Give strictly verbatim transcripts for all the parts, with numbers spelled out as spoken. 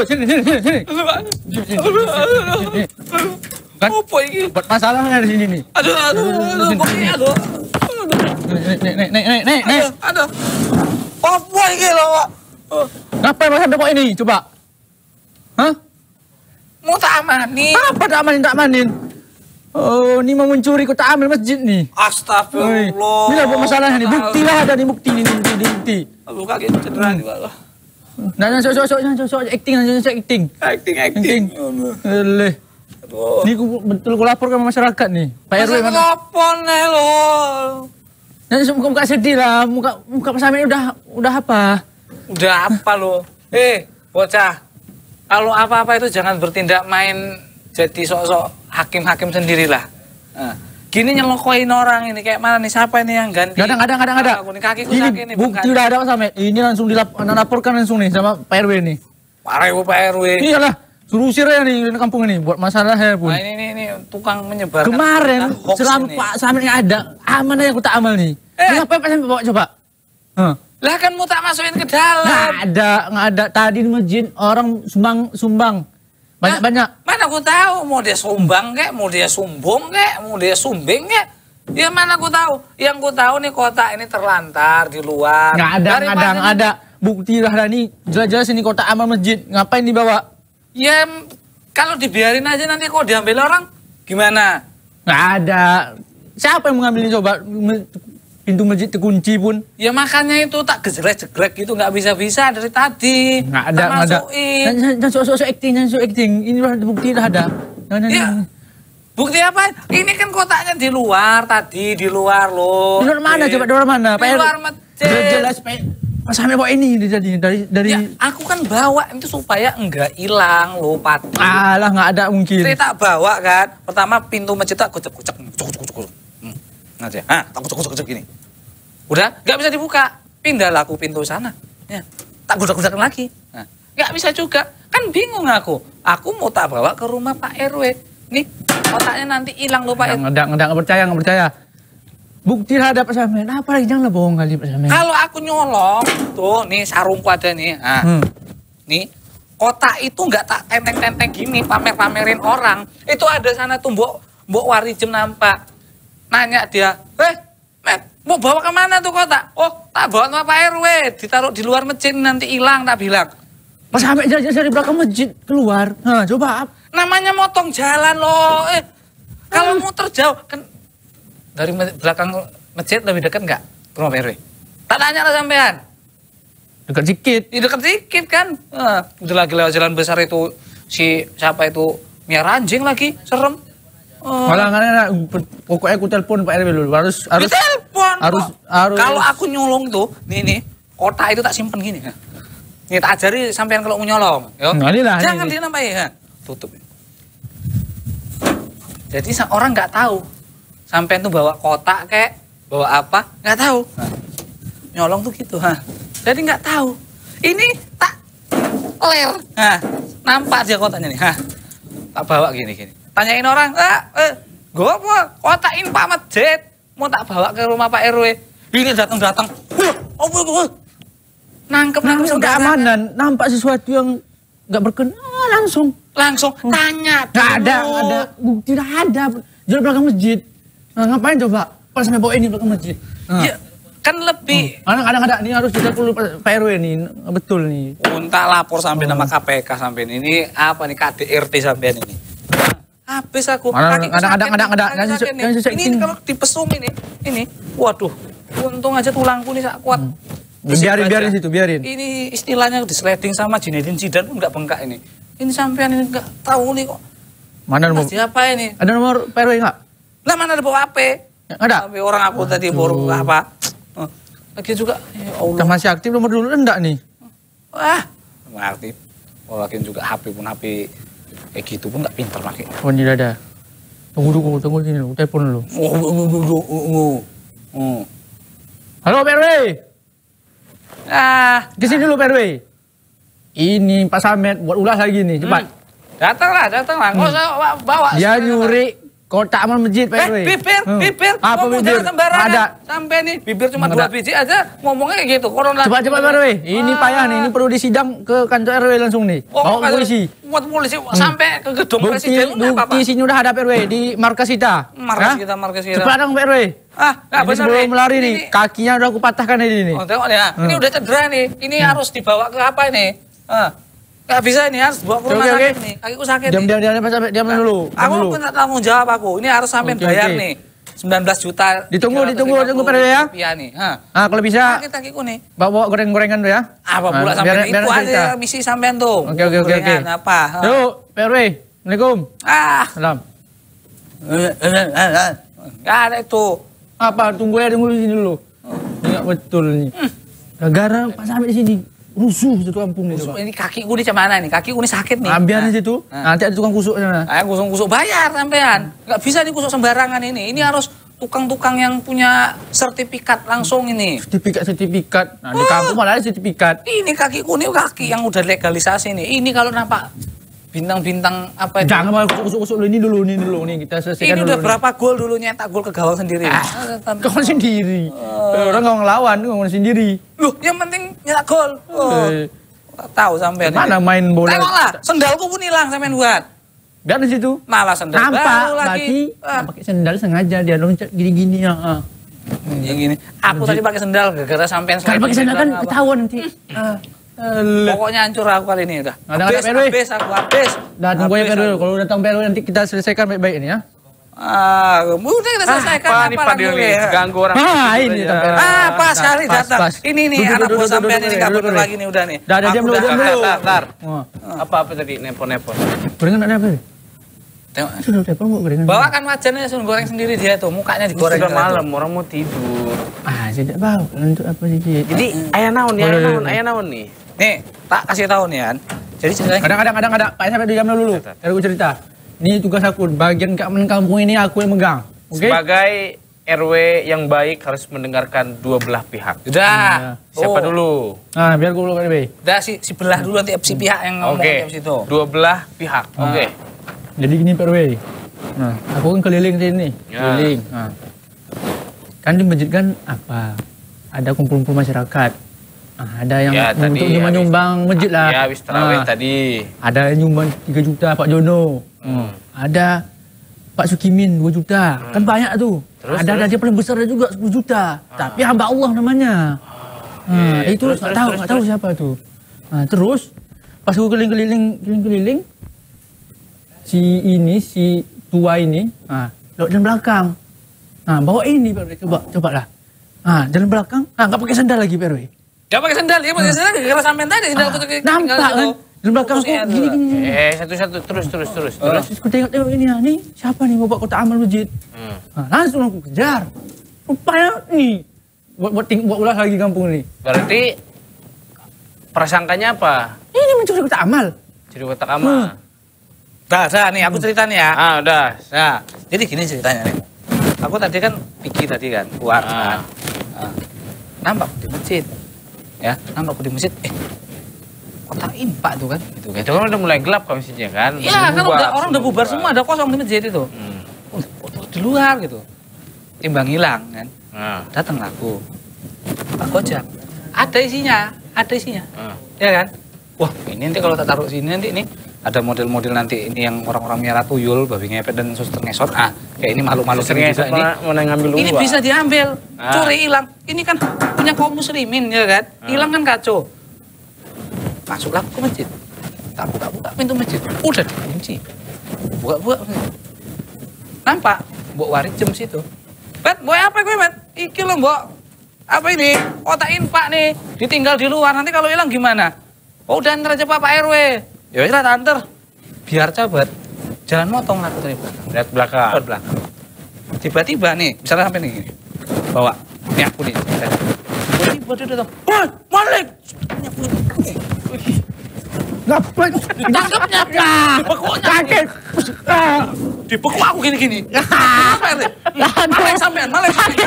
ayo sini sini sini sini. Kan Apa ini? buat masalahnya di sini nih. Aduh, aduh, aduh, pokoknya aduh. Nek nek nek nek nek nek. Aduh, aduh. Apa ini loh, Pak? Ngapain mas sampai kok ini? Coba. Hah? Mau tak amani? Apa tak amanin tak amanin? Oh, ini mau mencuri kota ambil masjid nih. Astagfirullah. Ini apa masalahnya nih? Bukti lah ada nih bukti nih bukti bukti. Aduh, kaki cedera nih, Pak. Nah, nah, sok sok sok sok sok acting nah, sok acting. Acting, acting. Leh. Aduh. Ini ku betul ku lapor ke masyarakat nih. Pak R W Masa mana? telepon nih lo. Nanti muka muka sedih lah, muka muka Mas Amin udah udah apa? Udah apa lo? Eh, bocah. Kalau apa-apa itu jangan bertindak main jadi sok-sok hakim-hakim sendirilah. Nah, gini nyelokoin orang ini kayak mana nih? Siapa ini yang ganti? Gak ada, gak ada, gak ada, gak ada. Aku nih kakiku Ini sakit nih. bukti udah ada Mas Amin. Ini langsung dilaporkan langsung nih sama Pak R W nih. Pak R W, Pak R W. Iyalah, suruh usir ya nih di kampung ini buat masalah ya pun. Nah ini, ini, ini tukang menyebarkan. Kemarin hoax selama ini. Pak Samin nggak ada, aman aja aku tak amal nih. Eh. Ini ngapain Pak Samin bawa coba? Huh. Lah kan mau tak masukin ke dalam. Nggak ada, nggak ada. Tadi di masjid orang sumbang sumbang banyak banyak. Nah, mana aku tahu mau dia sumbang kek, mau dia sumbung kek, mau dia sumbing kek. Ya mana aku tahu. Yang aku tahu nih kotak ini terlantar di luar. Nggak ada, nggak ada, Daripada nggak ada. Bukti lah nih. Jelas-jelas ini kotak amal masjid. Ngapain dibawa? Ya kalau dibiarin aja nanti kok diambil orang gimana? Nggak ada. Siapa yang mengambil ini coba? Pintu masjid terkunci pun. Ya makanya itu tak gejelek-jeglek gitu nggak bisa-bisa dari tadi. Nggak ada, Tak nggak ada. masukin. Dan sok-sok acting, dan sok acting. Ini lah bukti dah ada. Jangan, Ya, bukti apa? Ini kan kotaknya di luar tadi, di luar loh. di luar mana coba? Di luar mana? Di luar masjid. Jelas Pak. Mas Sampai bawa ini jadi dari dari. Ya, aku kan bawa itu supaya enggak hilang loh, Pat. Alah nggak ada mungkin. Saya tak bawa kan. Pertama pintu masjid tak kucek-kucek, kucek-kucek. Hmm. Nanti, ah, tak kucek-kucek gini. Udah, nggak bisa dibuka. Pindahlah aku pintu sana. Ya, tak kucek-kucek lagi. Nah, nggak bisa juga. Kan bingung aku. Aku mau tak bawa ke rumah Pak R W. Nih, kotaknya nanti hilang loh Pak R W. Nggak, nggak, nggak percaya, nggak percaya. Bukti lah ada Pak Samin. Apa lagi janganlah bohong kali Pak Samin. Kalau aku nyolong, tuh nih sarungku ada nih. Nah, Hmm. nih kotak itu nggak tak tenteng-tenteng gini pamer-pamerin orang. Itu ada sana tuh mbok mbok Warijem nampak. Nanya dia, eh, Met, mau bawa kemana tuh kotak? Oh, tak bawa sama Pak R W. Ditaruh di luar masjid nanti hilang, tak bilang. Pas sampai jalan dari belakang masjid keluar. Nah, coba. Namanya motong jalan loh. Eh, kalau muter jauh kan dari me- belakang masjid lebih dekat nggak ke rumah Pak R W? Tak tanya lah sampean. Dekat dikit. Ya dekat dikit kan. Eh, udah lagi lewat jalan besar itu si siapa itu miara anjing lagi, serem. Oh. Malah nggak ada. Pokoknya aku telepon Pak R W dulu. Harus harus Ditelepon. harus kok. harus. Kalau aku nyolong tuh, nih nih, kotak itu tak simpen gini. Nih tak ajari sampean kalau mau nyolong. Yo. Nah, inilah, Jangan ini. dinamai ya. Tutup. Jadi sa- orang nggak tahu. Sampean tuh bawa kotak kek, bawa apa, nggak tahu. Nah, nyolong tuh gitu. Ha. Jadi nggak tahu. Ini tak ler. Nah, nampak dia kotaknya nih. Hah. Tak bawa gini gini. Tanyain orang, ah, eh, gue apa? Kotakin Pak Masjid. Mau tak bawa ke rumah Pak R W. Ini datang-datang. Wah, apa itu? Nangkep, nangkep Namanya udah sembarangan. amanan. Nampak sesuatu yang nggak berkenan langsung. Langsung tanya. Nggak ada, dulu. nggak ada. Bukti tidak ada. Jual belakang masjid. Nah, ngapain coba? Pas sampai bawa ini belakang masjid. Nah. Ya, kan lebih. Kadang-kadang ada. Ini harus kita perlu Pak R W nih. Betul nih. Unta lapor sampai nama K P K sampai ini apa nih K D R T sampai ini. Habis aku. Mana- Kakiku ada- ada- sakit ada- nih, ada- kaki jangan sakit susah- nih. jangan susah Ini ini. kalau dipesum ini, ini, waduh, untung aja tulangku nih sak kuat. Isi Biarin, baja. biarin situ, biarin. Ini istilahnya disleting sama Zinedine Zidane pun nggak bengkak ini. Ini sampean ini nggak tahu nih kok. Mana nomor? Mas siapa ini? Ada nomor Pak R W nggak? Lah mana ada bawa H P? Ada. H P orang aku tadi baru apa? Oh, lagi juga, ya Allah. Kita masih aktif nomor dulu enggak nih? Wah, nggak aktif. Walaupun juga H P pun H P kayak gitu pun nggak pinter pakai. Oh, ini ada. Tunggu dulu, tunggu sini dulu, telepon dulu. Oh, oh, oh, oh, oh, oh. Oh. Halo Pak R W. Ah, Kesini dulu Pak R W. Ini Pak Samet buat ulas lagi nih, cepat. hmm. Datanglah, datanglah. Nggak usah bawa. Dia sekarang. nyuri kotak amal masjid Pak Eh, R W. bibir, Hmm. bibir, Apa ngomong bibir? jangan sembarangan. Ada. Sampai nih, bibir cuma Ada. dua biji aja, ngomongnya kayak gitu. Corona. Cepat-cepat Pak R W. Ini Ah. payah nih, ini perlu disidang ke kantor R W langsung nih. Oh, Bawa kalau- polisi. Buat polisi sampai ke gedung Bukti, presiden nggak apa-apa. bukti sini udah ada Pak R W di markas kita. Markas Hah? kita, markas kita. Cepat dong Pak R W. Ah, nggak Ini benar sebelum nih. melari Ini- nih, kakinya udah aku patahkan ini nih. Oh, tengok nih ya. Ini udah cedera nih. Ini harus dibawa ke apa ini? Ah. Nggak bisa ini, harus bawa ke rumah Oke, oke. sakit nih. Kakiku sakit Diam, nih. diam, diam, diam, diam dulu. diam Aku dulu. kena tanggung jawab aku. Ini harus sampai Oke, bayar oke. nih. sembilan belas juta. Ditunggu, tiga ratus ditunggu, lima ditunggu, puluh Pak R W ya. rupiah nih. Hah. Ah, kalau bisa Sakit kakiku nih. bawa, bawa goreng-gorengan tuh ya. Apa Ah, pula sampai biar- itu biar aja cerita. misi sampean tuh. Oke, oke, oke, oke. Gorengan apa? Hah. Yuk, Pak R W. Assalamualaikum. Ah, Salam. nggak ada itu. Apa? Tunggu ya, tunggu di sini dulu. Ingat betul nih. Gara-gara pas sampai di sini rusuh satu kampung nih. Kusuk, ini kakiku nih cemana nih? Kakiku nih sakit nih. Ambiar di Nah. situ. Nah. Nanti ada tukang kusuk sana. Ayo kusuk-kusuk bayar sampean. Nggak bisa nih kusuk sembarangan ini. Ini harus tukang-tukang yang punya sertifikat langsung ini. Sertifikat-sertifikat. Nah, di kampung malah ada sertifikat. Ini kakiku nih kaki yang udah legalisasi nih. Ini kalau nampak bintang-bintang apa itu? Jangan malah kusuk-kusuk dulu. Ini dulu, ini dulu. Nih kita selesaikan Ini dulu. udah nih. berapa gol dulu nyetak gol ke gawang sendiri. Ah, Ah, kawan sendiri. Orang nggak ngelawan, kawan sendiri. Loh, yang penting nyetak gol. Oh, Eh, tahu sampean. Mana ini. main bola? Tengoklah, sendalku pun hilang sampean buat. Biar di situ. Malah sendal Nampak baru lagi. lagi. Ah, Pakai sendal sengaja dia loncat gini-gini ya. ah. yang gini. Aku tadi pakai sendal gara-gara sampean. Kalau pakai sendal kan apa. ketahuan nanti. Ah. Alah. Pokoknya hancur aku kali ini udah. Ada- ada Habis, P R W? habis aku habis. Dah tunggu ya Habis P R W. aku. Kalau datang P R W nanti kita selesaikan baik-baik ini ya. Ah, udah kita selesaikan Apa nih apa Fadil lagi nih? ya? Ganggu orang. Ah, tidur ini aja. sampai- Ah, pas sekali Pas, datang. pas. Ini nih Duduk, anak duduk, buah duduk, sampean duduk, ini duduk, nggak duduk, bener duduk. lagi nih udah nih. Dah, dah, Aku diam dulu, udah- diam Bentar, dulu. bentar, bentar. Wah. Apa apa tadi nepon-nepon? Gorengan ada apa? Tengok. Sudah telepon mau gorengan. Bawakan wajannya suruh goreng sendiri dia tuh, mukanya digoreng. Sudah gitu. malam, orang mau tidur. Ah, saya tidak tahu untuk apa sih. Cik. Jadi ayah naon nih, Boleh, ayah boleh, naon, boleh. ayah naon nih. Nih, tak kasih tahu nih kan. Jadi ceritanya Kadang-kadang kadang ada Pak sampai diam dulu. Biar aku cerita. Ini tugas aku, bagian keamanan kampung ini aku yang megang. Oke? Sebagai R W yang baik harus mendengarkan dua belah pihak. udah. Siapa Oh, dulu? Nah, biar aku dulu Pak R W. Udah si, si belah dulu nanti si pihak yang ngomong Oke. tiap situ. Dua belah pihak. Ah. Oke. Jadi gini Pak R W. Nah, aku kan keliling sini, Ya. keliling. Nah. Kan di masjid kan apa? Ada kumpul-kumpul masyarakat. Nah, ada yang Ya, tadi untuk nyumbang-nyumbang masjid lah. Ya, habis tarawih Nah, tadi. ada yang nyumbang tiga juta Pak Jono. Hmm. Ada Pak Sukimin dua juta. Kan banyak tuh. Terus, ada terus? ada dia paling besar juga sepuluh juta. Tapi hamba Allah namanya. Nah, Oke. itu Terus, nggak terus, tahu, terus, nggak tahu siapa tuh. Nah, terus pas aku keliling-keliling keliling-keliling si ini si tua ini, ah, lewat jalan belakang. Nah, bawa ini Pak R W, coba coba lah. Ah, jalan belakang, ah nggak pakai sandal lagi Pak R W. Dia pakai sendal, dia pakai sendal gara-gara sampean tadi sendal aku tuh kayak- Nampak tinggal kan? situ. Jalan belakang aku Putusnya tuh. gini gini. gini. Eh, satu-satu terus terus terus Oh. terus. Terus aku tengok-tengok ini ya, nih siapa nih bawa kotak amal masjid? Hmm. Nah, langsung aku kejar. Rupanya nih buat buat, ting- buat ulah lagi kampung ini. Berarti prasangkanya apa? Ini mencuri kotak amal. Jadi kotak amal. Hmm. Dah, dah nih aku cerita nih ya. Ah, udah. Nah, jadi gini ceritanya nih. Aku tadi kan pikir tadi kan, keluar kan. Ah. Nah, nampak di masjid. Ya, nampak aku di masjid. Eh, kotak impak tuh kan, gitu kan. Itu kan udah mulai gelap kondisinya kan. Iya, kan Bubar, udah orang udah bubar semua, ada kosong di masjid itu. Hmm. Oh, foto di luar gitu. Timbang hilang kan. Nah. Datanglah aku. Pak Gojek. Ada isinya, ada isinya. Ah. Ya kan? Wah, ini nanti kalau tak taruh sini nanti ini ada model-model nanti ini yang orang-orang miara tuyul, babi ngepet dan suster ngesot. Ah, kayak ini makhluk-makhluk Sering ini juga ini. mana, mana ngambil Ini uang. bisa diambil, Ah. curi hilang. Ini kan punya kaum muslimin ya kan? Hilang kan kacau. Masuklah aku ke masjid. Tak buka-buka pintu masjid. Udah dikunci. Buka-buka. Nampak? Mbok waris jam situ. Bet, mbok apa gue, Bet? Iki lo, mbok. Apa ini? Kotak infak nih. Ditinggal di luar. Nanti kalau hilang gimana? Oh, udah antar aja Pak R W. Ya wis lah, tak antar. Biar cabut. Jalan motong lah aku dari belakang. Lihat belakang. Ke belakang. Tiba-tiba nih, misalnya sampai nih gini. Bawa. Ini aku nih. Tiba-tiba dia datang. Woi, Malik! Ini aku ini. Ngapain? Tangkapnya apa? Dibekuknya. Kaget. Ah. Dibekuk aku gini-gini. Apa R W? Malik sampean, Malik.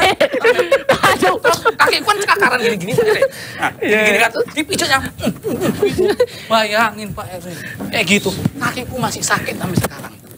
Aduh. Kaki kan cekakaran gini-gini. Nah, gini-gini kan. Dipijatnya. Bayangin Pak R W. Kayak gitu. Kakiku masih sakit sampai sekarang.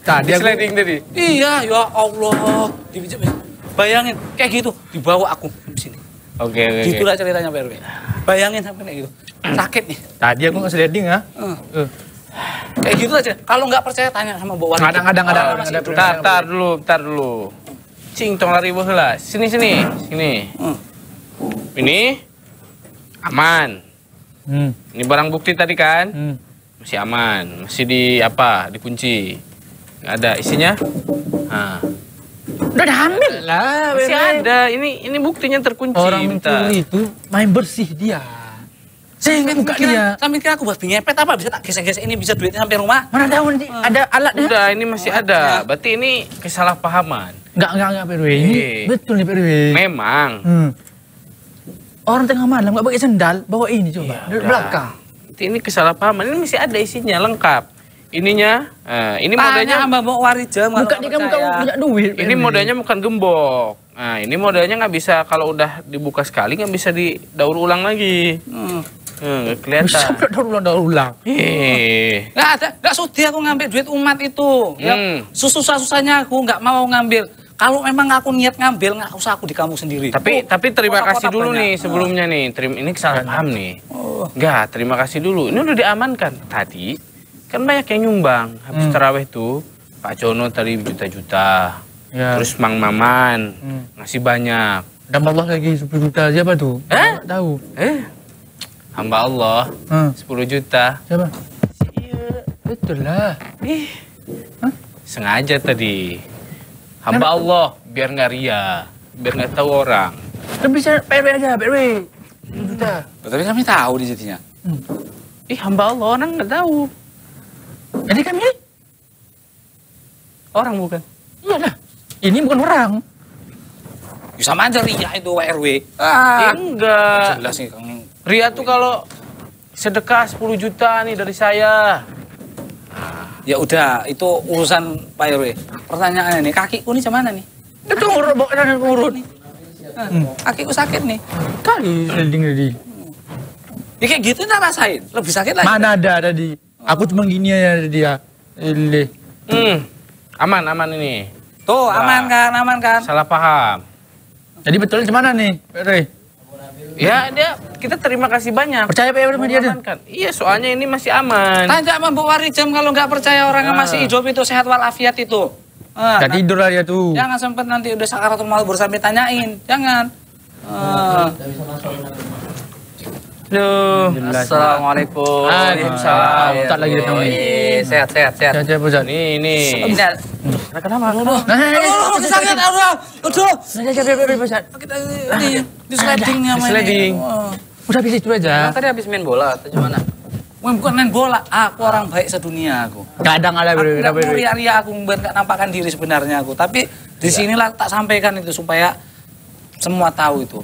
Tadi aku sliding tadi. Iya, ya Allah. Dipijak, bayangin kayak gitu dibawa aku ke sini. Oke, oke. oke. Gitulah ceritanya Pak R W. Bayangin sampai kayak gitu. Sakit nih. tadi aku nggak sliding ya. Eh, Eh, Kayak gitu aja. Kalau nggak percaya tanya sama Mbok Wari. Kadang-kadang ada Ah, ada masih ada hidup. Tar, tar dulu, tar dulu. Cing tong lari bola. Sini sini, sini. Hmm. Ini aman. Hmm. Ini barang bukti tadi kan? Hmm. Masih aman, masih di apa? Dikunci. Nggak ada isinya? Nah, Udah diambil lah. masih Bebe. ada. Ini ini buktinya terkunci. Orang bentar. mencuri itu main bersih dia. Saya Sampai buka mikir, dia. sampai mikir aku buat ngepet apa bisa tak gesek-gesek ini bisa duitnya sampai rumah. Mana tahu nanti ada alatnya. Udah, ini masih ada. Berarti ini kesalahpahaman. Enggak, enggak, enggak P R W. Ini Eh. betul nih P R W. Memang. Hmm. Orang tengah malam enggak pakai sendal, bawa ini coba. Iya, Dari udah. belakang. Berarti ini kesalahpahaman. Ini masih ada isinya lengkap. Ininya, eh, ini Tanya modalnya. sama Mbok Wari jam. Buka dia kamu kamu punya duit. Ini modalnya bukan gembok. Nah, ini modalnya nggak bisa kalau udah dibuka sekali nggak bisa didaur ulang lagi. Hmm. Hmm, nggak kelihatan. Sampai daur ulang daur ulang. Eh, Nggak ada, nggak sudi aku ngambil duit umat itu. Ya, Hmm. susah-susahnya aku nggak mau ngambil. Kalau memang aku niat ngambil, nggak usah aku di kamu sendiri. tapi Oh, tapi terima kotak-kotak kasih dulu banyak. nih sebelumnya nih. Terima ini kesalah paham nih. Oh. Enggak, terima kasih dulu. Ini udah diamankan. Tadi kan banyak yang nyumbang habis Hmm. taraweh tuh. Pak Jono tadi juta-juta. Ya. Terus Mang Maman Hmm. ngasih banyak. Dan Allah lagi sepuluh juta siapa tuh? Eh? Nggak tahu. Eh, hamba Allah Hmm. sepuluh juta. Siapa? Iya, betul lah. Ih, Hah? sengaja tadi. Hamba Allah, biar nggak ria, biar nggak tahu orang. Kan bisa P R W aja, P R W. sepuluh juta. Tapi kami tahu di jadinya. Hmm. Ih, hamba Allah, orang nggak tahu. Jadi kan milik? Orang bukan. Iyalah. Ini bukan orang. Ya, sama aja Ria itu Pak R W. Eh, Ah, enggak. jelas nih Kang. Ria tuh kalau sedekah sepuluh juta nih dari saya. Ya udah, itu urusan Pak R W. Pertanyaannya nih, kakiku nih mana nih? Itu ngurut, bawa dan ngurut. Nah, kakiku sakit nih. Kali sliding tadi. Ya kayak gitu nggak rasain, lebih sakit lagi. Mana ada tadi? Aku cuma gini aja dia. Ele. Hmm, aman, aman ini. Tuh, aman kan, aman kan? Salah paham. Jadi betulnya gimana nih, P R W? Ya, dia kita terima kasih banyak. Percaya P R W sama dia deh. Mengamankan. Iya, soalnya ini masih aman. Tanya sama Mbok Wari jam kalau nggak percaya orang yang Ah. masih hidup itu sehat walafiat itu. Ah, Gak tidur lah dia tuh. jangan sampai nanti udah sakaratul maut baru sampai tanyain, jangan. Ah. Duh. Assalamualaikum. Waalaikumsalam. Ustaz lagi datang nih. Ih, sehat, sehat, sehat. Siapa siapa Ustaz? Ini, ini. Ini, Kenapa? aduh, aduh, Nah, aduh, sakit, aduh, aduh. Siapa siapa siapa Ustaz? Kita ini di sliding Di sliding. Udah habis itu aja. Tadi habis main bola atau gimana? Wah, bukan main bola, aku orang baik sedunia aku. Kadang ada Aku P R W, nggak P R mau W. ria-ria aku biar nggak nampakkan diri sebenarnya aku. Tapi di sinilah tak sampaikan itu supaya semua tahu itu.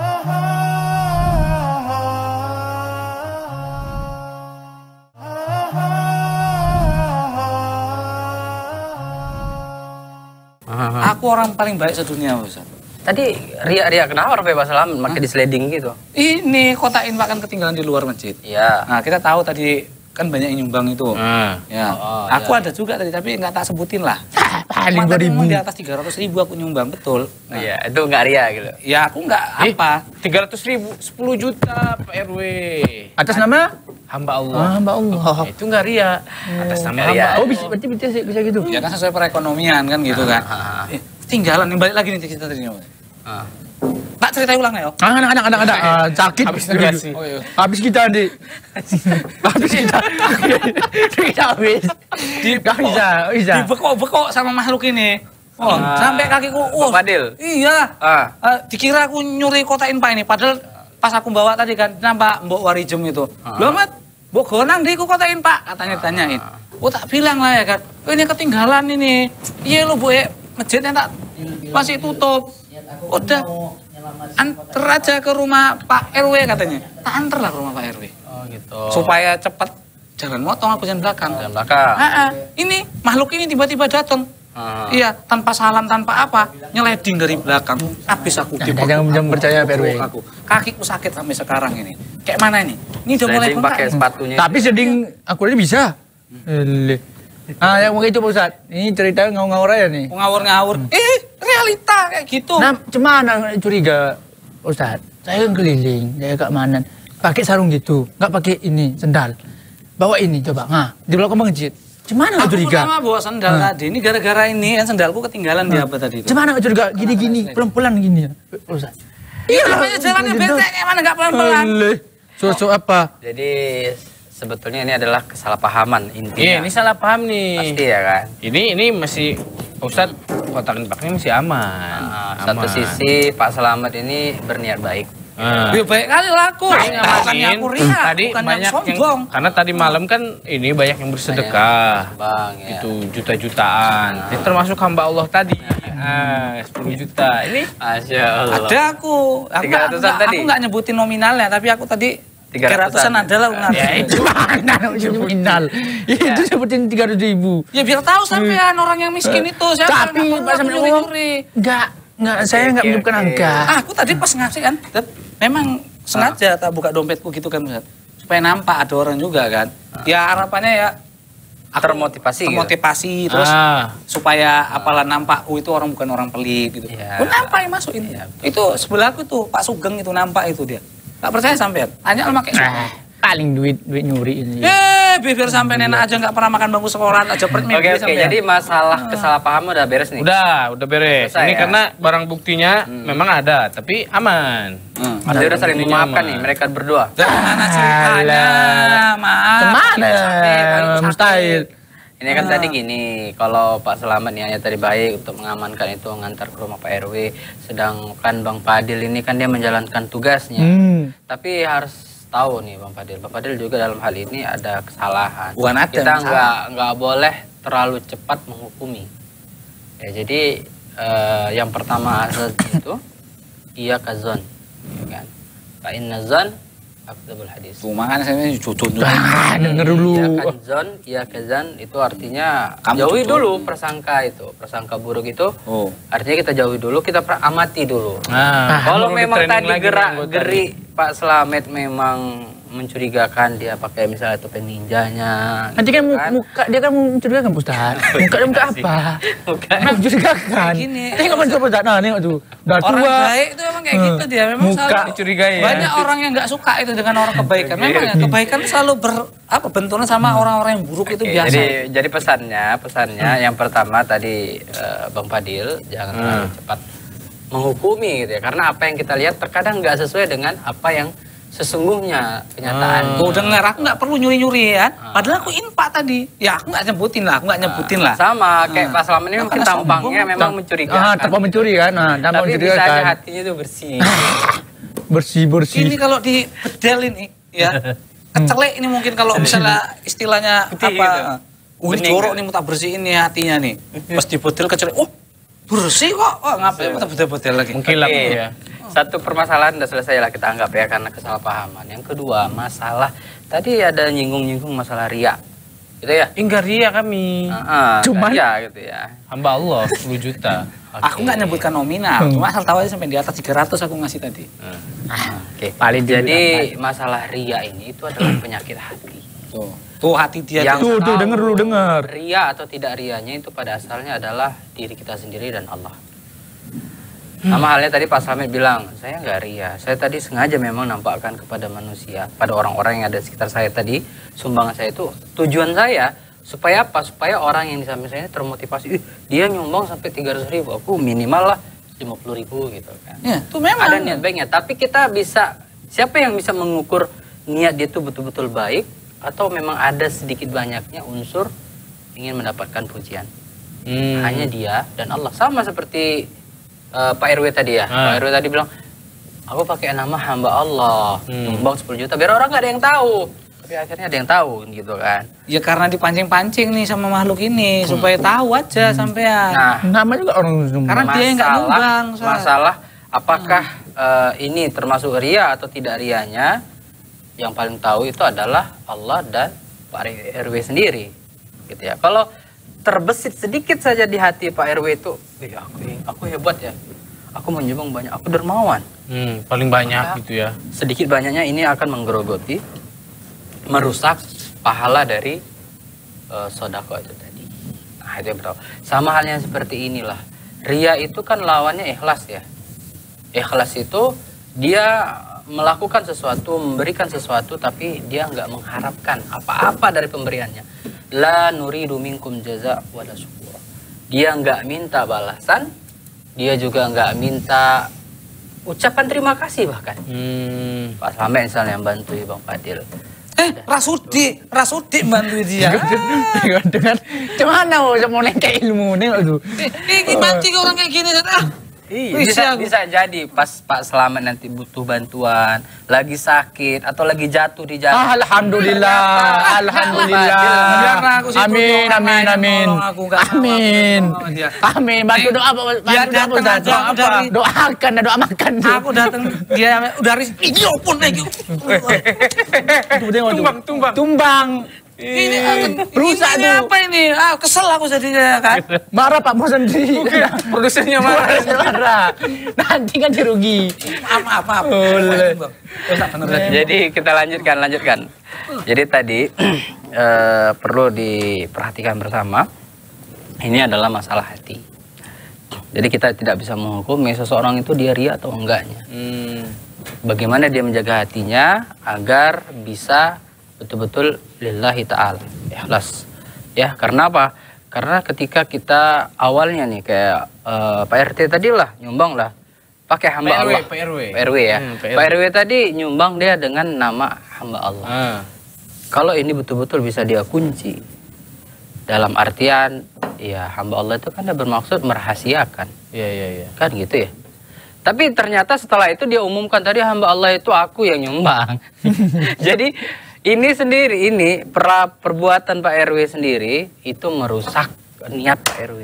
Aku orang paling baik sedunia, Ustaz. Tadi ria-ria kenapa Rafi Basalam pakai di sliding gitu? Ini kotak infak kan ketinggalan di luar masjid. Iya. Nah, kita tahu tadi kan banyak yang nyumbang itu. Nah, Ya, Oh, aku iya. ada juga tadi tapi nggak tak sebutin lah. Paling Cuma dua tadi ribu. memang di atas tiga ratus ribu aku nyumbang, betul. Nah, Iya, itu nggak ria gitu. ya aku nggak Eh, apa. tiga ratus ribu, sepuluh juta Pak R W. Atas nama? Hamba Allah. Ah, Mbak Allah. Nah, itu nggak ria. Atas nama Nggak hamba ria. Oh bisa berarti bisa bisa gitu. Ya kan sesuai perekonomian kan gitu kan. Eh, tinggalan nih balik lagi nih cerita tadi. Ah. Tak cerita ulang ya. Ah, anak anak anak anak ah, sakit. Habis negasi. Oh iya. Habis kita di. Habis kita. Kita habis. Gak bisa, gak bisa. Dibekok-bekok sama makhluk ini. Oh, Ah. sampai kakiku. Oh, Pak Fadil. Iya. Ah. Eh, dikira aku nyuri kotak infak ini padahal pas aku bawa tadi kan nampak Mbok Warijem itu. Loh, Mat, Mbok gonang di ku kotak infak katanya tanyain. Oh, tak bilang lah ya kan. Oh, ini ketinggalan ini. Iya lo, Bu, eh, masjidnya tak masih tutup. Udah anter aja ke rumah Pak R W katanya. Tak anter lah ke rumah Pak R W. Oh gitu. Supaya cepat jangan motong aku jalan belakang. Jalan belakang. Ah, ah. Ini makhluk ini tiba-tiba datang. Ah. Iya, tanpa salam, tanpa apa, nyeleding dari belakang. Habis aku Jangan jangan jangan percaya P R W. Aku. Kakiku sakit sampai sekarang ini. Kayak mana ini? Ini udah mulai Sliding bengkak. pakai ini. sepatunya. Tapi seding aku aja bisa. Ele. Ah, yang begitu Pak Ustadz. Ini cerita ngawur-ngawur aja nih. Ngawur-ngawur. Eh, realita kayak gitu. Nah, cuman curiga Ustadz. Saya kan keliling, saya keamanan. Pakai sarung gitu, nggak pakai ini sendal. Bawa ini coba, nah di belakang masjid. Cuman nggak Aku curiga? pertama bawa sendal Nah. tadi. Ini gara-gara ini kan sendalku ketinggalan di apa tadi itu. Cuman nggak curiga? Gini-gini, pelan-pelan gini ya, Ustadz. Iya, namanya jalannya bete, mana nggak pelan-pelan. Sosok apa? Jadi sebetulnya ini adalah kesalahpahaman intinya. Iya, ini salah paham nih. Pasti ya kan. Ini ini masih Ustadz kotak infaknya masih aman. Nah, Aman. satu sisi Pak Selamat ini berniat baik. Ah. Ya baik kali laku. Nah, Bukannya aku ria, tadi bukan yang banyak yang, sombong. karena tadi malam kan ini banyak yang bersedekah. Bang, ya. Itu juta-jutaan. Ini termasuk hamba Allah tadi. Ah, sepuluh juta. Ini Masya Allah. Ada aku. Aku tiga nggak- ratusan nggak- tadi? Aku nggak nyebutin nominalnya, tapi aku tadi tiga tiga ratusan. ratusan ada lah. aku ya ngasih. itu Mana nominal? Itu sebutin tiga ratus ribu. Ya biar tahu sampean orang yang miskin itu. Siapa Tapi yang Pak Samad ngomong, nyuri-nyuri. nggak, nggak, saya nggak Oke, menyebutkan oke. angka. Ah, aku tadi pas ngasih kan, Dep, memang sengaja tak buka dompetku gitu kan, Ustaz. Supaya nampak ada orang juga kan. Ya harapannya ya aku Termotivasi gitu. termotivasi terus ah, supaya apalah nampak oh itu orang bukan orang pelit gitu. Iya. Oh, nampak yang masuk ini. Itu sebelahku tuh Pak Sugeng itu nampak itu dia. Nggak percaya sampean? Tanya lo pakai Sugeng. Eh, paling duit duit nyuri ini. Eh, biar sampean enak aja nggak pernah makan bangku sekolah aja perut Oke oke, jadi masalah kesalahpahaman udah beres nih. udah, udah beres. Selesai, Ini ya? karena barang buktinya memang ada, tapi aman. Hmm. Dia udah saling Buktinya memaafkan aman. nih mereka berdua. Gimana ceritanya, Mas? Kemana? Sakit, ayo sakit. Mustahil. Ini kan tadi gini, kalau Pak Selamat niatnya tadi baik untuk mengamankan itu, ngantar ke rumah Pak R W, sedangkan Bang Fadil ini kan dia menjalankan tugasnya. Hmm. Tapi harus tahu nih Bang Fadil, Bang Fadil juga dalam hal ini ada kesalahan. Bukan ada Kita yang nggak nggak boleh terlalu cepat menghukumi. Ya jadi eh, yang pertama asas itu iya kazon, ya kan? Fa inna zon akdzabul hadis. Tuh, makanya saya cucu Ah, denger dulu. Iya kazon, iya kazan itu artinya Kamu jauhi jujur. dulu prasangka itu, prasangka buruk itu. Oh. Artinya kita jauhi dulu, kita pra- amati dulu. Nah, Kalau perlu memang di-training tadi lagi gerak nih anggota geri nih. Pak Slamet memang mencurigakan dia pakai misalnya topeng ninjanya. Nanti kan gitu mu- muka dia kan mau mencurigakan Pak Ustaz. Muka dia muka apa? Muka. Nah, mencurigakan. Gini. Tengok kan Pak Ustaz. Nah, tengok tuh. Udah tua. Orang baik itu emang kayak Hmm. gitu dia. Memang Muka selalu dicurigai ya. Banyak orang yang nggak suka itu dengan orang kebaikan. Memang ya kebaikan selalu ber apa benturan sama orang-orang yang buruk itu Oke, biasa. Jadi jadi pesannya, pesannya yang pertama tadi eh, Bang Fadil jangan terlalu cepat menghukumi gitu ya. Karena apa yang kita lihat terkadang nggak sesuai dengan apa yang sesungguhnya kenyataan. Tuh dengar, aku nggak perlu nyuri-nyuri ya. Padahal aku infak tadi. Ya aku nggak nyebutin lah, aku nggak nyebutin lah. Sama kayak Ah. Pak Selamat ini Nah, mungkin karena tampangnya sombong. memang Ah, mencurigakan. tanpa mencuri kan. Nah, tanpa Tapi bisa aja mencurigakan. hatinya itu bersih. Bersih, bersih. Ini kalau di bedel ini ya. Kecelek ini mungkin kalau misalnya istilahnya Putih apa? gitu. Oh, ini Bening jorok gitu. nih mau tak bersihin nih hatinya nih. Pas di bedel kecelek. Oh, bersih kok. Oh, ngapain mau tak bedel-bedel lagi? Mengkilap Oke. gitu ya. Satu permasalahan udah selesai lah kita anggap ya karena kesalahpahaman. Yang kedua masalah tadi ada nyinggung-nyinggung masalah ria, gitu ya. Enggak ria kami. Ah, Cuman- ria gitu ya. Hamba Allah sepuluh juta. Aku nggak nyebutkan nominal, Hmm. cuma asal tahu aja sampai di atas tiga ratus aku ngasih tadi. Oke. Paling Jadi masalah ria ini itu adalah penyakit hati. Tuh, tuh hati dia Yang tuh. Tuh, tuh, tahu denger dulu, denger. Ria atau tidak rianya itu pada asalnya adalah diri kita sendiri dan Allah. Sama halnya tadi Pak Samit bilang, saya nggak ria. Saya tadi sengaja memang nampakkan kepada manusia, pada orang-orang yang ada di sekitar saya tadi, sumbangan saya itu tujuan saya supaya apa? Supaya orang yang di samping saya ini termotivasi. Ih, dia nyumbang sampai tiga ratus ribu, aku minimal lah lima puluh ribu gitu kan. Ya, tuh memang. Ada niat baiknya, tapi kita bisa, siapa yang bisa mengukur niat dia itu betul-betul baik atau memang ada sedikit banyaknya unsur ingin mendapatkan pujian. Hmm. Hanya dia dan Allah. Sama seperti eh, Pak R W tadi ya. Ah. Pak R W tadi bilang, aku pakai nama hamba Allah, Hmm. nyumbang sepuluh juta, biar orang nggak ada yang tahu. Tapi akhirnya ada yang tahu gitu kan. Ya karena dipancing-pancing nih sama makhluk ini supaya tahu aja sampean. Nah, Nama juga orang Karena Karena dia yang nggak nyumbang, Ustaz. masalah apakah eh, ini termasuk ria atau tidak rianya, yang paling tahu itu adalah Allah dan Pak R W sendiri gitu ya. Kalau terbesit sedikit saja di hati Pak R W itu, "Ih, aku aku hebat ya, aku menyumbang banyak, aku dermawan." Hmm, paling banyak Maka- gitu ya. Sedikit banyaknya ini akan menggerogoti, merusak pahala dari uh, sodako itu tadi. Nah itu yang pertama. Sama halnya seperti inilah. Ria itu kan lawannya ikhlas ya. Ikhlas itu dia melakukan sesuatu, memberikan sesuatu, tapi dia nggak mengharapkan apa-apa dari pemberiannya. La nuridu minkum jaza wala syukur. Dia nggak minta balasan, dia juga nggak minta ucapan terima kasih bahkan. Hmm. Pak Slamet misalnya yang bantu Bang Fadil. Eh, Rasudi, Rasudi bantu dia. Dengan cuman mau mau nengke ilmu nih tuh. Ini mati orang kayak gini ah. Iya, bisa, bisa jadi pas Pak Slamet nanti butuh bantuan, lagi sakit atau lagi jatuh di jalan. Ah, alhamdulillah, alhamdulillah. Amin, amin, amin. Amin. Amin. Bantu doa, biar bantu doa, datang doa apa? Doakan, doa makan. Aku datang, dia udah ris. Iya pun lagi. Tumbang, tumbang. Tumbang. Ini aku rusak ini tuh. apa ini? Ah, kesel aku jadinya kan. Marah Pak Bos sendiri. Produsernya marah. Marah. Nanti kan dirugi. Apa apa apa. Jadi kita lanjutkan, lanjutkan. Jadi tadi eh, perlu diperhatikan bersama. Ini adalah masalah hati. Jadi kita tidak bisa menghukum seseorang itu dia ria atau enggaknya. Hmm. Bagaimana dia menjaga hatinya agar bisa betul-betul lillahi ta'ala, ikhlas. Ya, karena apa? Karena ketika kita awalnya nih kayak uh, Pak R T tadi lah, nyumbang lah. Pakai hamba P R W, Allah. P R W. P R W ya. Hmm, P R W. Pak R W tadi nyumbang dia dengan nama hamba Allah. Ah. Kalau ini betul-betul bisa dia kunci. Dalam artian, ya hamba Allah itu kan dia bermaksud merahasiakan. Iya, iya, iya. Kan gitu ya. Tapi ternyata setelah itu dia umumkan tadi hamba Allah itu aku yang nyumbang. Jadi ini sendiri, ini per, perbuatan Pak R W sendiri itu merusak niat Pak R W.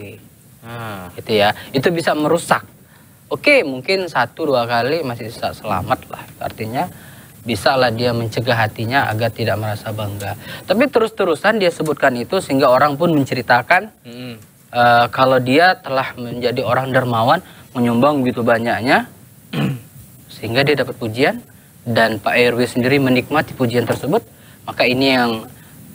Ah. Gitu ya. Itu bisa merusak. Oke, mungkin satu dua kali masih bisa selamat lah. Artinya bisa lah dia mencegah hatinya agar tidak merasa bangga. Tapi terus-terusan dia sebutkan itu sehingga orang pun menceritakan Hmm. uh, kalau dia telah menjadi orang dermawan, menyumbang begitu banyaknya sehingga dia dapat pujian. Dan Pak R W sendiri menikmati pujian tersebut, maka ini yang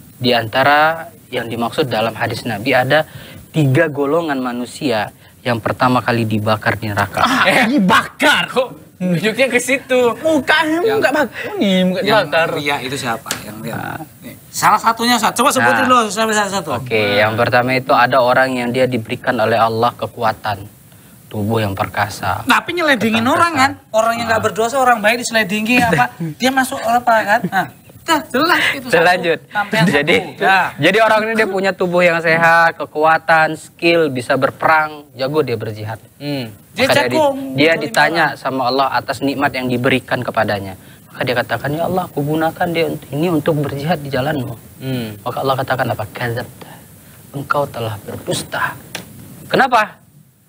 diantara yang dimaksud dalam hadis Nabi ada tiga golongan manusia yang pertama kali dibakar di neraka. Ah, dibakar kok. Tunjuknya ke situ. Mukanya enggak bakar. Ini muka Yang dibakar. ria itu siapa? Yang ria. Nih, salah satunya Ustaz. Coba sebutin Nah. dulu salah satu. Oke, yang pertama itu ada orang yang dia diberikan oleh Allah kekuatan tubuh yang perkasa. Tapi nyeledingin Perkasa. orang kan, orang yang nggak berdosa, orang baik diseledingi apa, dia masuk apa kan? Nah, dah jelas itu. satu. Lanjut. Sampai yang Jadi, satu. Ya. jadi orang ini dia punya tubuh yang sehat, kekuatan, skill, bisa berperang, jago dia berjihad. Hmm. Dia Maka dia, jago di- dia ngumpulin ditanya sama Allah atas nikmat yang diberikan kepadanya. Maka dia katakan, ya Allah, aku gunakan dia untuk- ini untuk berjihad di jalanmu. Hmm. Maka Allah katakan apa? Kadzabta. Engkau telah berdusta. Kenapa?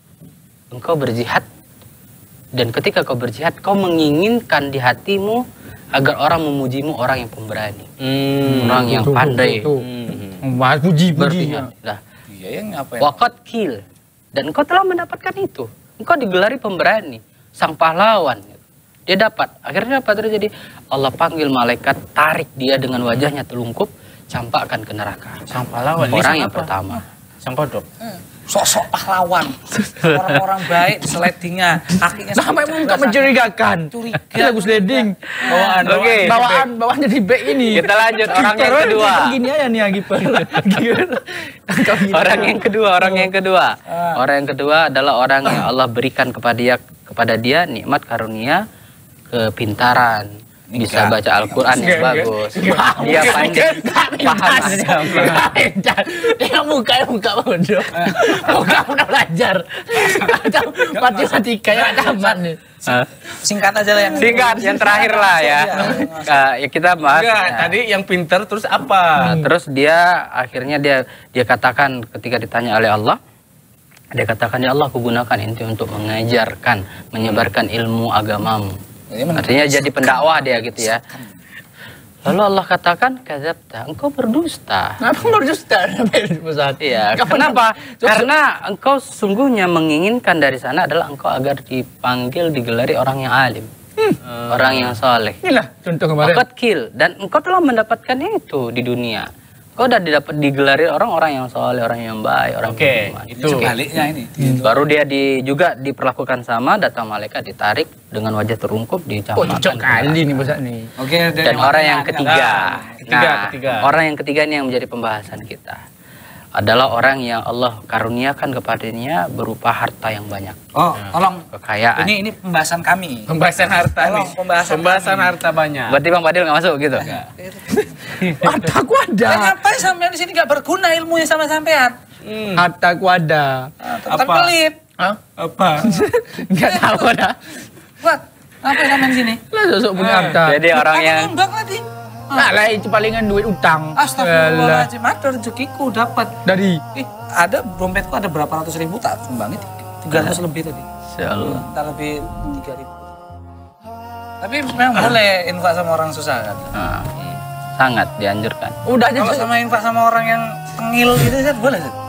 Engkau berjihad. Dan ketika kau berjihad, kau menginginkan di hatimu agar orang memujimu orang yang pemberani. Hmm. Orang yang Tuh, tuh, pandai tuh, tuh. Hmm. Wah, puji-puji. berjihad. Nah, Iya yang apa ya? waqad kill. Dan engkau telah mendapatkan itu. Engkau digelari pemberani, sang pahlawan. Dia dapat. Akhirnya apa terjadi? Allah panggil malaikat, tarik dia dengan wajahnya telungkup, campakkan ke neraka. Sang pahlawan. Ini Orang sang yang apa? pertama. Sang kodok. Sosok pahlawan, orang-orang baik seledingnya, kakinya Sampai sampai muka mencurigakan. Curiga. Ini lagu sliding. Bawaan, Oke. bawaan, bawaan, bawaan jadi back ini. Kita lanjut orang yang Kiper, kedua. kiper Gini aja nih ya kiper. Kau gini. Orang yang kedua, orang yang kedua. Orang yang kedua adalah orang yang Allah berikan kepada dia kepada dia nikmat karunia kepintaran. Bisa baca Al-Qur'an yang bagus. Dia pandai paham agama. Dia muka muka bodoh. Muka udah belajar. Matematika ya tamat nih. Hah? Singkat aja lah yang Singkat, yang terakhir lah ya. Uh, ya kita bahas. Enggak, Nah, tadi yang pinter terus apa? nah, terus dia akhirnya dia dia katakan ketika ditanya oleh Allah, dia katakan ya Allah, aku gunakan inti untuk mengajarkan, menyebarkan ilmu agamamu. Artinya jadi pendakwah dia gitu ya. Lalu Allah katakan, kadzabta, engkau berdusta. Kenapa berdusta sampai pesawat? Iya, kenapa? Karena engkau sesungguhnya menginginkan dari sana adalah engkau agar dipanggil, digelari orang yang alim, orang yang soleh. Inilah contoh kemarin. Waqad kill, dan engkau telah mendapatkan itu di dunia. Kok udah didapat digelarin orang-orang yang soleh, orang yang baik, orang Oke, yang beriman. itu. Sebaliknya ini. Baru dia di juga diperlakukan sama, datang malaikat ditarik dengan wajah terungkup Kok dicampakkan. cocok kali nih Ustaz nih. Oke, Dan orang yang ketiga, Ketiga, nah, ketiga. orang yang ketiga ini yang menjadi pembahasan kita adalah orang yang Allah karuniakan kepadanya berupa harta yang banyak, Oh, tolong. kekayaan. Ini ini pembahasan kami. Pembahasan harta Tolong, nih. pembahasan Pembahasan kami. harta banyak. Berarti Bang Fadil nggak masuk gitu? Hartaku ada. Dan ngapain sampean di sini nggak berguna ilmunya sama sampean? Hmm. Hartaku ada. Ah, Tukang Apa? pelit. Hah? Apa? Enggak tahu ada. Buat apa sampean di sini? Lah sosok punya Eh, harta. Jadi orang Aku yang nyumbang tadi. Enggak lah itu palingan duit utang. Astagfirullahaladzim, ada rezekiku dapat. Dari Ih, ada dompetku ada berapa ratus ribu tak sumbangin tiga ratus lebih tadi. Insya Allah. Tak lebih tiga ribu. Tapi memang boleh infak sama orang susah kan. Nah, sangat dianjurkan. udah aja Kalau sama infak sama orang yang tengil gitu kan boleh. Zat?